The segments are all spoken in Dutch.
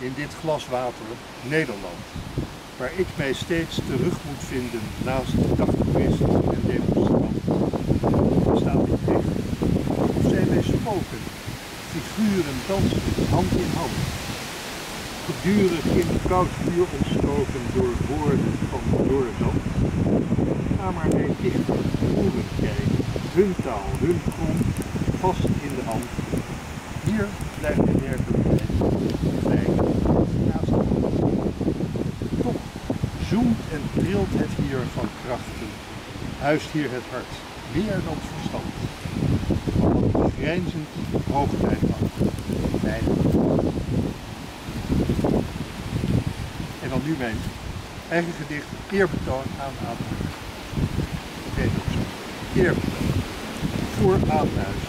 in dit glaswater Nederland, waar ik mij steeds terug moet vinden naast de dagtoeristen en demonstranten. Bestaat dit echt? Of zijn wij spoken? Figuren dansen hand in hand. Gedurig in koud vuur ontstoken door woorden van doorzand. Ga maar mee dichter, boeren kijken, hun taal, hun grond, vast in de hand. Hier blijft de werkelijkheid fijn naast de hand. Toch zoemt en trilt het hier van krachten, huist hier het hart, meer dan het verstand. Van een grijnzend hoogtijd af, En dan nu mijn eigen gedicht, eerbetoon aan Adenhuis. Oké, eerbetoon voor Adenhuis.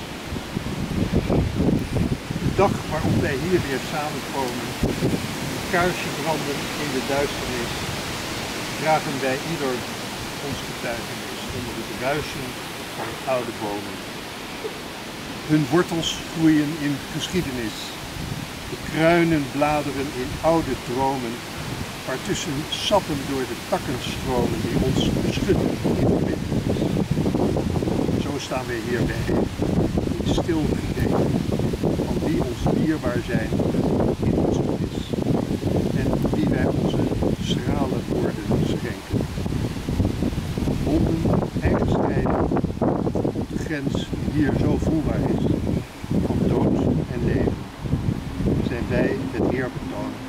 De dag waarop wij hier weer samenkomen, een kaarsje branden in de duisternis, dragen wij ieder ons getuigenis onder het ruisen van oude bomen. Hun wortels groeien in geschiedenis, de kruinen bladeren in oude dromen, waartussen sappen door de takken stromen die ons beschudden in de wind. Zo staan wij hier bijeen, in stil gedenken van die ons dierbaar zijn in ons is en wie wij onze schrale woorden schenken. Honden, eigen strijden, op de grens die hier zo voelbaar is, van dood en leven, zijn wij het eerbetoon